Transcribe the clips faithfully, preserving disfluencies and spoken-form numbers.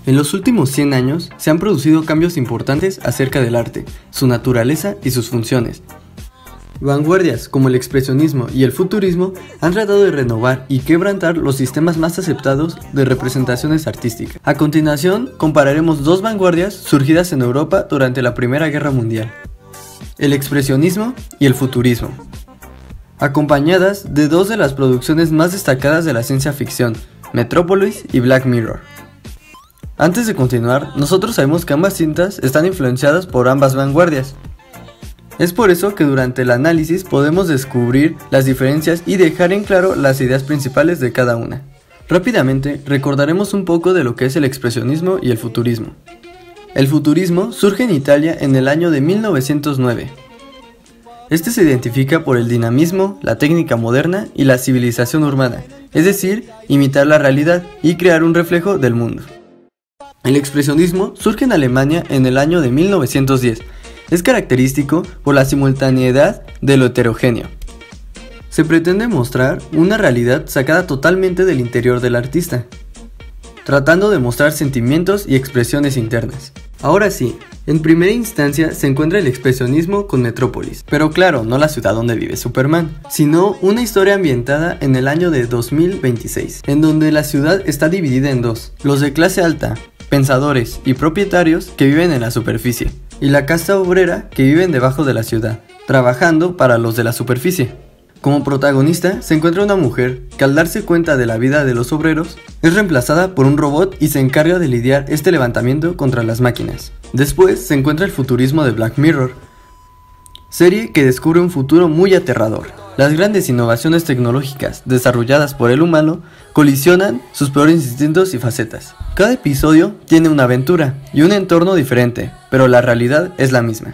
En los últimos cien años se han producido cambios importantes acerca del arte, su naturaleza y sus funciones. Vanguardias como el expresionismo y el futurismo han tratado de renovar y quebrantar los sistemas más aceptados de representaciones artísticas. A continuación, compararemos dos vanguardias surgidas en Europa durante la Primera Guerra Mundial: el expresionismo y el futurismo, acompañadas de dos de las producciones más destacadas de la ciencia ficción, Metrópolis y Black Mirror. Antes de continuar, nosotros sabemos que ambas cintas están influenciadas por ambas vanguardias. Es por eso que durante el análisis podemos descubrir las diferencias y dejar en claro las ideas principales de cada una. Rápidamente recordaremos un poco de lo que es el expresionismo y el futurismo. El futurismo surge en Italia en el año de mil novecientos nueve. Este se identifica por el dinamismo, la técnica moderna y la civilización urbana, es decir, imitar la realidad y crear un reflejo del mundo. El expresionismo surge en Alemania en el año de mil novecientos diez. Es característico por la simultaneidad de lo heterogéneo. Se pretende mostrar una realidad sacada totalmente del interior del artista, tratando de mostrar sentimientos y expresiones internas. Ahora sí, en primera instancia se encuentra el expresionismo con Metrópolis, pero claro, no la ciudad donde vive Superman, sino una historia ambientada en el año de dos mil veintiséis, en donde la ciudad está dividida en dos: los de clase alta, pensadores y propietarios que viven en la superficie, y la casta obrera que viven debajo de la ciudad, trabajando para los de la superficie. Como protagonista se encuentra una mujer que, al darse cuenta de la vida de los obreros, es reemplazada por un robot y se encarga de lidiar este levantamiento contra las máquinas. Después se encuentra el futurismo de Black Mirror, serie que descubre un futuro muy aterrador. Las grandes innovaciones tecnológicas desarrolladas por el humano colisionan sus peores instintos y facetas. Cada episodio tiene una aventura y un entorno diferente, pero la realidad es la misma.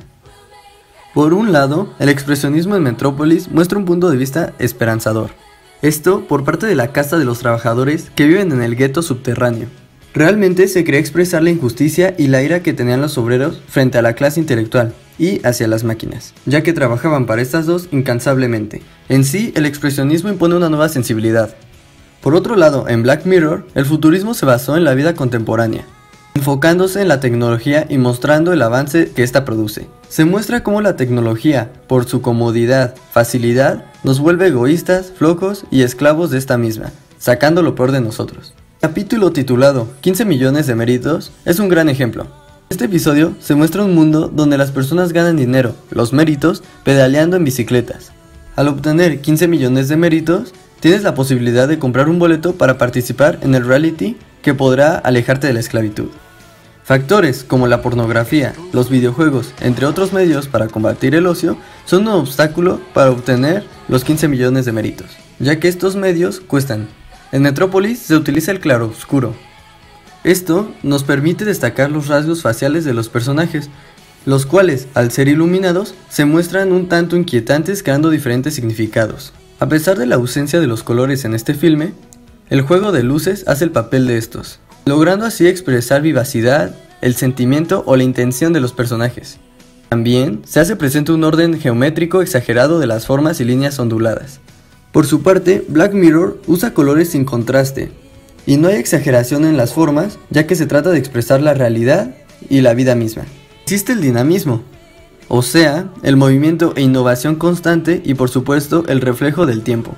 Por un lado, el expresionismo en Metrópolis muestra un punto de vista esperanzador. Esto por parte de la casta de los trabajadores que viven en el gueto subterráneo. Realmente se quería expresar la injusticia y la ira que tenían los obreros frente a la clase intelectual y hacia las máquinas, ya que trabajaban para estas dos incansablemente. En sí, el expresionismo impone una nueva sensibilidad. Por otro lado, en Black Mirror, el futurismo se basó en la vida contemporánea, enfocándose en la tecnología y mostrando el avance que ésta produce. Se muestra cómo la tecnología, por su comodidad, facilidad, nos vuelve egoístas, flojos y esclavos de esta misma, sacando lo peor de nosotros. El capítulo titulado quince millones de méritos es un gran ejemplo. En este episodio se muestra un mundo donde las personas ganan dinero, los méritos, pedaleando en bicicletas. Al obtener quince millones de méritos, tienes la posibilidad de comprar un boleto para participar en el reality que podrá alejarte de la esclavitud. Factores como la pornografía, los videojuegos, entre otros medios para combatir el ocio, son un obstáculo para obtener los quince millones de méritos, ya que estos medios cuestan. En Metrópolis se utiliza el claroscuro. Esto nos permite destacar los rasgos faciales de los personajes, los cuales, al ser iluminados, se muestran un tanto inquietantes, creando diferentes significados. A pesar de la ausencia de los colores en este filme, el juego de luces hace el papel de estos, logrando así expresar vivacidad, el sentimiento o la intención de los personajes. También se hace presente un orden geométrico exagerado de las formas y líneas onduladas. Por su parte, Black Mirror usa colores sin contraste, y no hay exageración en las formas, ya que se trata de expresar la realidad y la vida misma. Existe el dinamismo, o sea, el movimiento e innovación constante y por supuesto el reflejo del tiempo.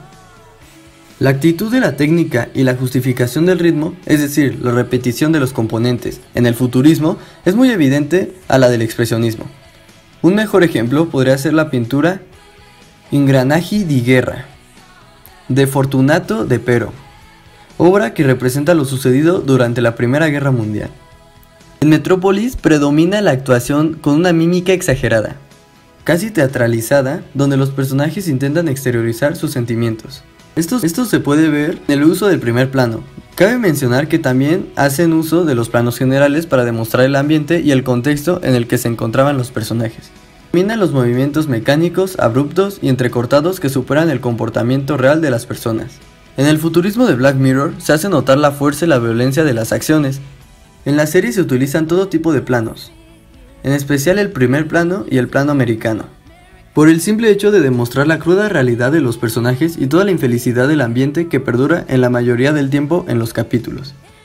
La actitud de la técnica y la justificación del ritmo, es decir, la repetición de los componentes en el futurismo, es muy evidente a la del expresionismo. Un mejor ejemplo podría ser la pintura Ingranaggi di Guerra, de Fortunato de Pero, obra que representa lo sucedido durante la Primera Guerra Mundial. En Metrópolis predomina la actuación con una mímica exagerada, casi teatralizada, donde los personajes intentan exteriorizar sus sentimientos. Esto, esto se puede ver en el uso del primer plano. Cabe mencionar que también hacen uso de los planos generales para demostrar el ambiente y el contexto en el que se encontraban los personajes. Dominan los movimientos mecánicos, abruptos y entrecortados que superan el comportamiento real de las personas. En el futurismo de Black Mirror se hace notar la fuerza y la violencia de las acciones. En la serie se utilizan todo tipo de planos, en especial el primer plano y el plano americano, por el simple hecho de demostrar la cruda realidad de los personajes y toda la infelicidad del ambiente que perdura en la mayoría del tiempo en los capítulos.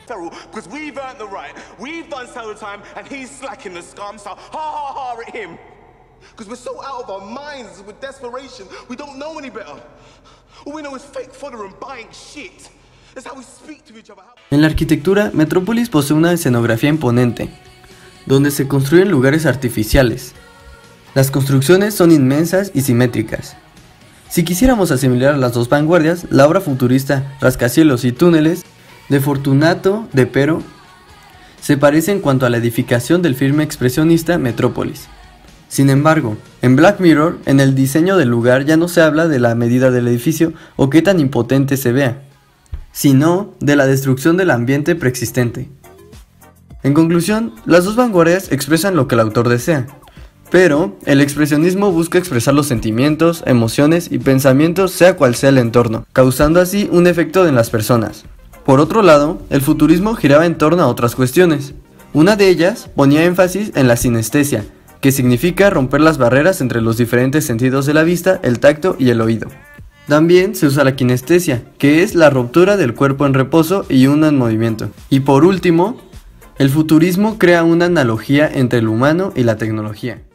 Because we've earned the right, we've done solo time, and he's slacking the scum, so ha ha ha at him. Because we're so out of our minds with desperation, we don't know any better. All we know is fake fodder and buying shit. That's how we speak to each other. En la arquitectura, Metrópolis posee una escenografía imponente, donde se construyen lugares artificiales. Las construcciones son inmensas y simétricas. Si quisiéramos asimilar las dos vanguardias, la obra futurista Rascacielos y Túneles de Fortunato de Pero se parece en cuanto a la edificación del filme expresionista Metrópolis. Sin embargo, en Black Mirror, en el diseño del lugar ya no se habla de la medida del edificio o qué tan impotente se vea, sino de la destrucción del ambiente preexistente. En conclusión, las dos vanguardias expresan lo que el autor desea, pero el expresionismo busca expresar los sentimientos, emociones y pensamientos sea cual sea el entorno, causando así un efecto en las personas. Por otro lado, el futurismo giraba en torno a otras cuestiones. Una de ellas ponía énfasis en la sinestesia, que significa romper las barreras entre los diferentes sentidos de la vista, el tacto y el oído. También se usa la kinestesia, que es la ruptura del cuerpo en reposo y uno en movimiento. Y por último, el futurismo crea una analogía entre el humano y la tecnología.